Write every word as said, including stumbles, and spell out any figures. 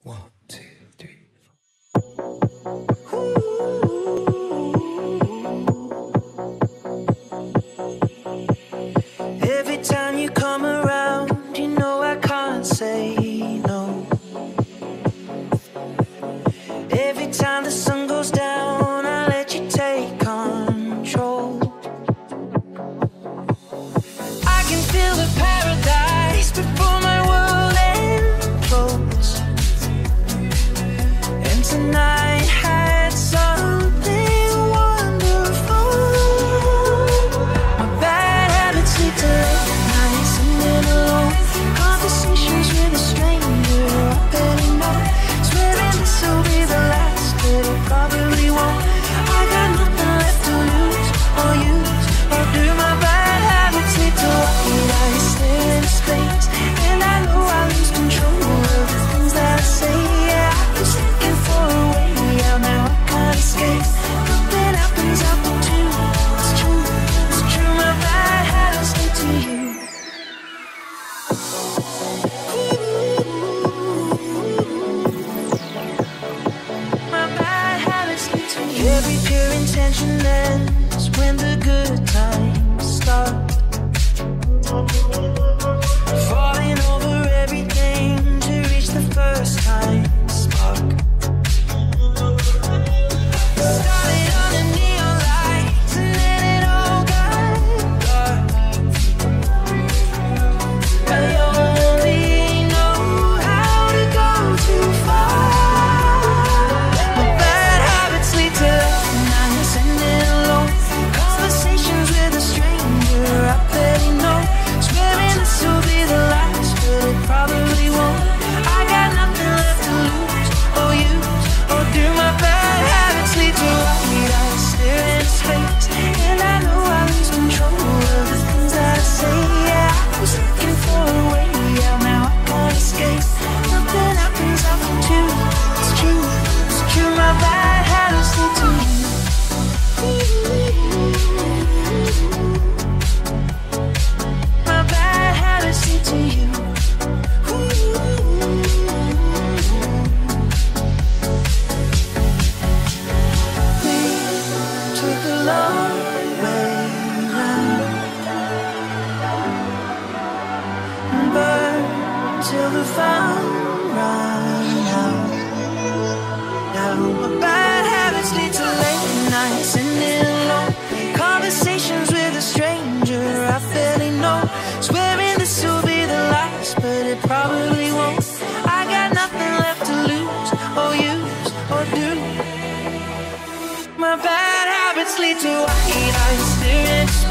One, two, three. Every time you come around, you know I can't say no. Every time the sun goes down, I let you take control. I can feel the paradise before my world implodes. And tonight had something wonderful. My bad habits lead to late nights and then alone conversations with a stranger I barely know. Swearing this will be the last, but it probably won't. I got nothing left to lose or use or do. My bad habits lead to white eyes staring into space, and I know I lose control of the things that I say. Yeah, I was looking for a way out, now I can't escape. Nothing happens after two. It's true, it's true. My bad habits lead to you. My bad habits lead to you. Every pure intention ends when the good times start. Falling over everything to reach the first time spark. Started on the neon lights and then it all got dark. I only know how to go too far. My bad habits lead to late nights and then alone conversations with a stranger I barely know. Swearing this will be the last, but it probably won't. I got nothing left to lose or use or do. My bad habits lead to white eyes staring into space, and I know I lose control of the things that I say. Yeah, I was looking for a way out, now I can't escape. Nothing happens after two. It's true, it's true. My bad habits lead to you. My bad habits lead to you. We took the long way round and burned till the fun run out. Now my bad habits lead to late nights and then long conversations with a stranger I barely know. Swearing this will be the last, but it probably won't. I got nothing left to lose or use or do. My bad habits lead to white eyes staring into